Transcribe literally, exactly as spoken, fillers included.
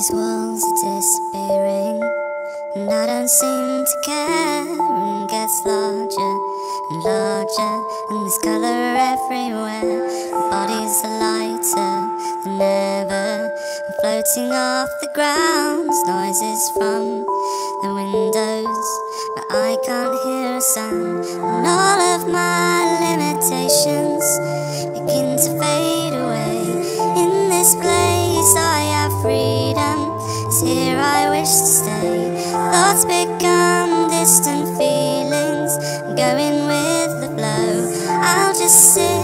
these walls are disappearing, and I don't seem to care. And gets larger and larger, and there's colour everywhere. Our bodies are lighter than ever, and floating off the ground. Noises from the windows, but I can't hear a sound. And all of my limitations begin to fade away. In this place I have freedom, it's here I wish to stay. Thoughts become distant feelings, going with the flow. I'll just sit